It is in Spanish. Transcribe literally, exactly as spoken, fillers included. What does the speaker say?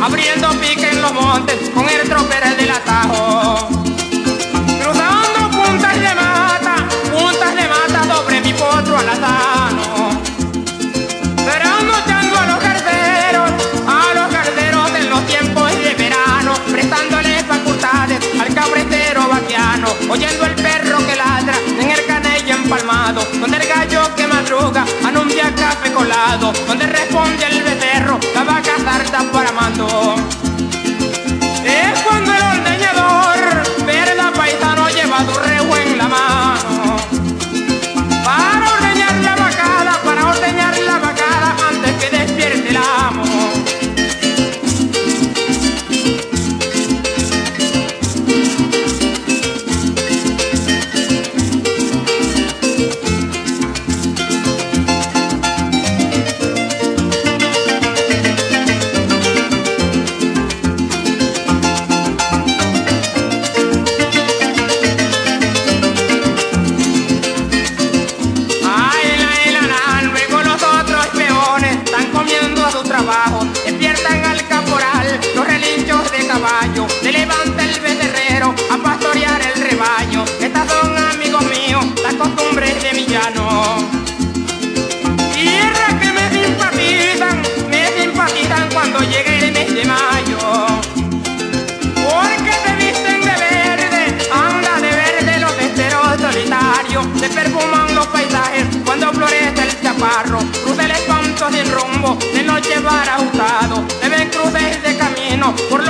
abriendo pique en los montes con el tropel del atajo. Cruzando puntas de mata, puntas de mata sobre mi potro alazano. Serán echando a los carteros, a los carteros en los tiempos de verano, prestándole facultades al cabretero vaquiano, oyendo el perro que ladra en el canello empalmado, donde el gallo que madruga anuncia café colado, donde responde el becerro, la vaca sarta para mando. Es cuando el ordeñador, verda paisano, lleva su rebo en la mano, para ordeñar la vacada, para ordeñar la vacada antes que despierte el amo. Despiertan al caporal los relinchos de caballo, se levanta el becerrero a pastorear el rebaño. Estas son, amigos míos, las costumbres de mi llano. Tierra que me simpatizan, me simpatizan cuando llegue el mes de mayo, porque se visten de verde, anda de verde los esteros solitarios, se perfuman los paisajes cuando florece el chaparro, cruza el espanto sin rumbo, de noche para ajustado, se ven cruces de camino por